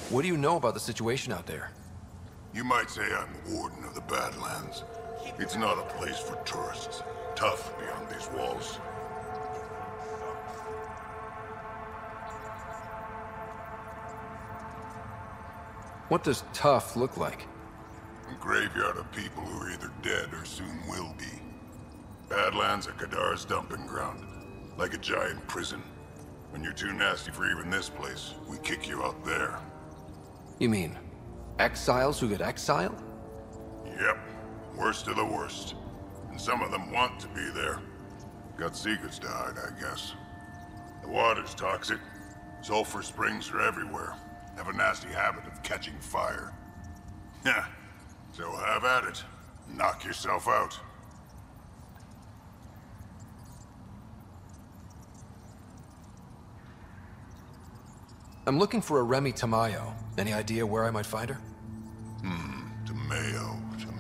What do you know about the situation out there? You might say I'm warden of the Badlands. It's not a place for tourists. Tough beyond these walls. What does tough look like? A graveyard of people who are either dead or soon will be. Badlands are Kadar's dumping ground. Like a giant prison. When you're too nasty for even this place, we kick you out there. You mean, exiles who get exiled? Yep. Worst of the worst. And some of them want to be there. Got secrets to hide, I guess. The water's toxic. Sulfur springs are everywhere. Have a nasty habit of catching fire. Yeah. So have at it. Knock yourself out. I'm looking for a Remy Tamayo. Any idea where I might find her? Tamayo.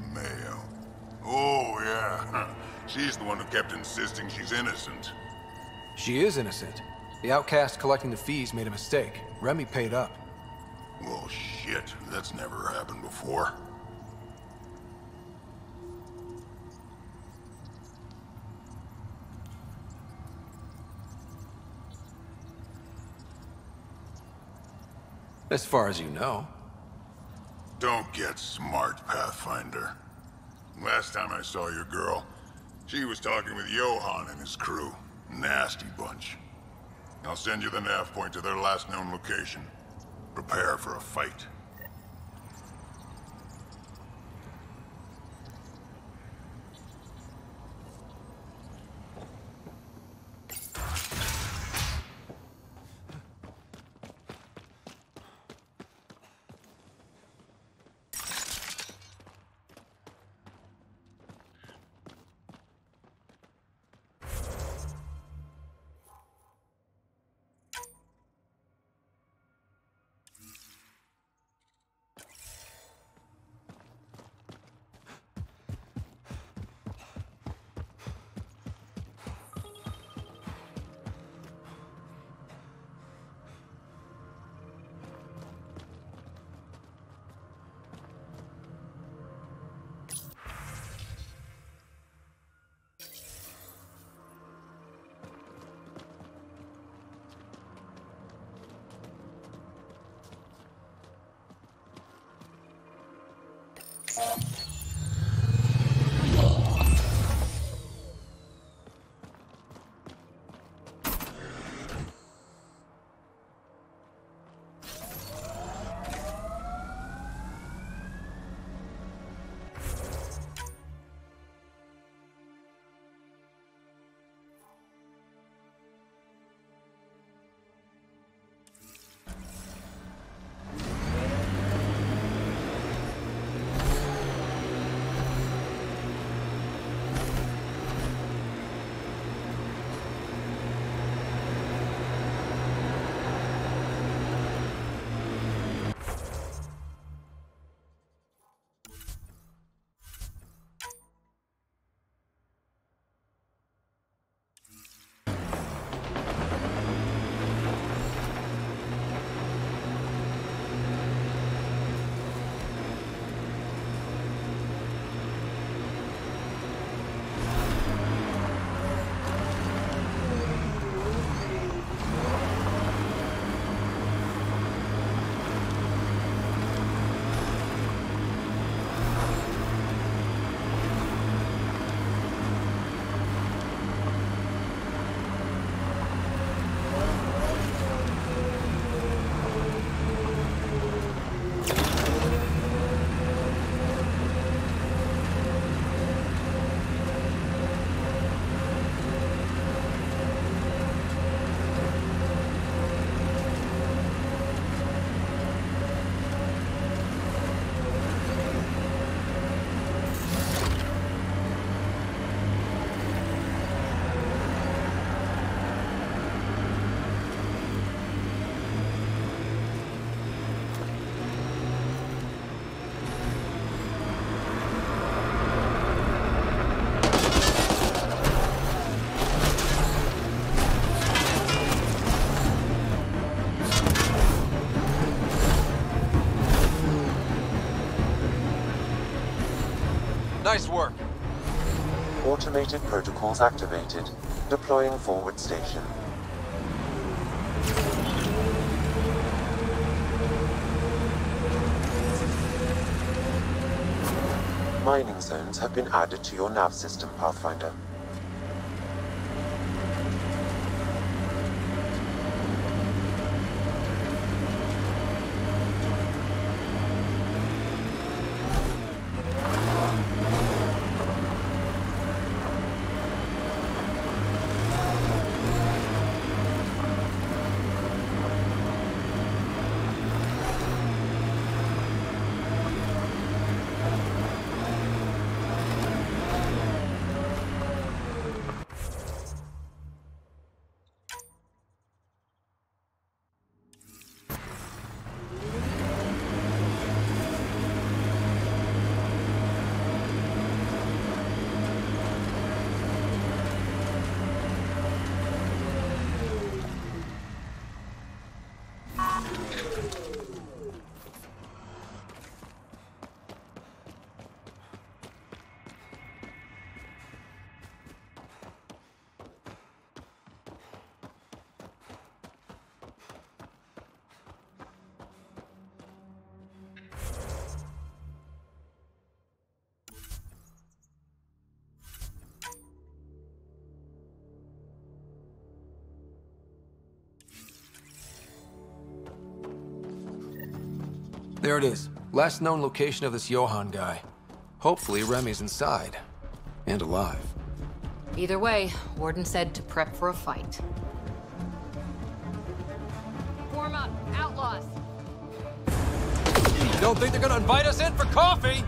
Oh, yeah. She's the one who kept insisting she's innocent. She is innocent. The outcast collecting the fees made a mistake. Remy paid up. Well, shit. That's never happened before. As far as you know. Don't get smart, Pathfinder. Last time I saw your girl, she was talking with Johann and his crew. Nasty bunch. I'll send you the nav point to their last known location. Prepare for a fight. Nice work. Automated protocols activated. Deploying forward station. Mining zones have been added to your nav system, Pathfinder. There it is. Last known location of this Johann guy. Hopefully Remy's inside. And alive. Either way, Warden said to prep for a fight. Form up, outlaws! You don't think they're gonna invite us in for coffee?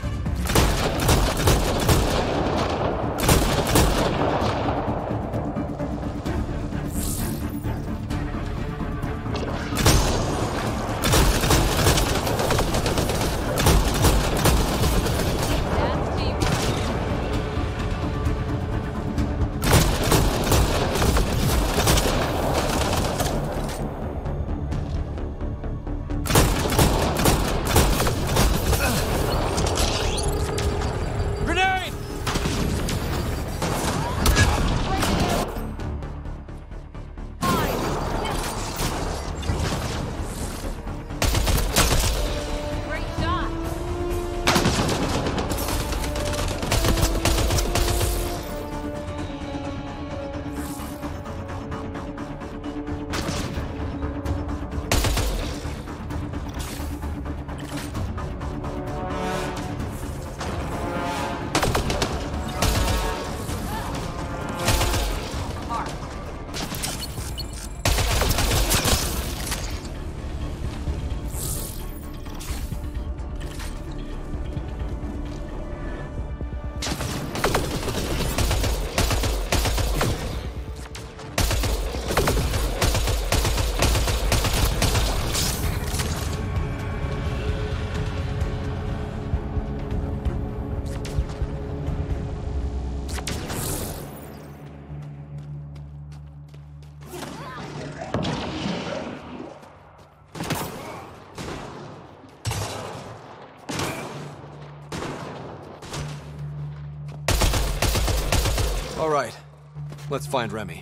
All right, let's find Remy.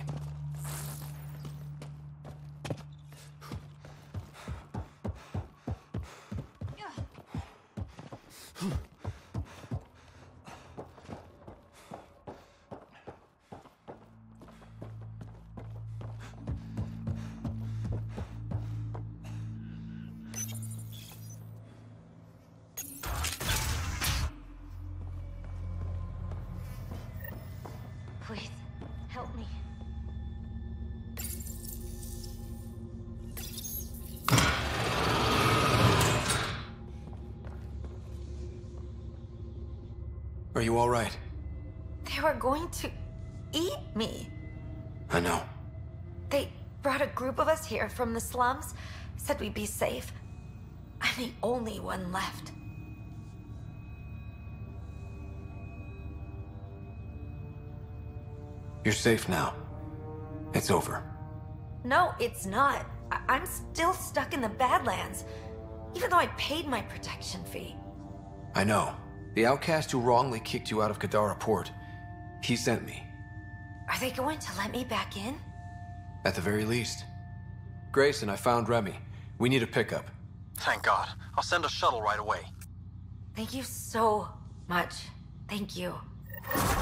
Please, help me. Are you all right? They were going to eat me. I know. They brought a group of us here from the slums, said we'd be safe. I'm the only one left. You're safe now. It's over. No, it's not. I'm still stuck in the Badlands, even though I paid my protection fee. I know. The outcast who wrongly kicked you out of Kadara Port. He sent me. Are they going to let me back in? At the very least. Grayson, I found Remy. We need a pickup. Thank God. I'll send a shuttle right away. Thank you so much. Thank you.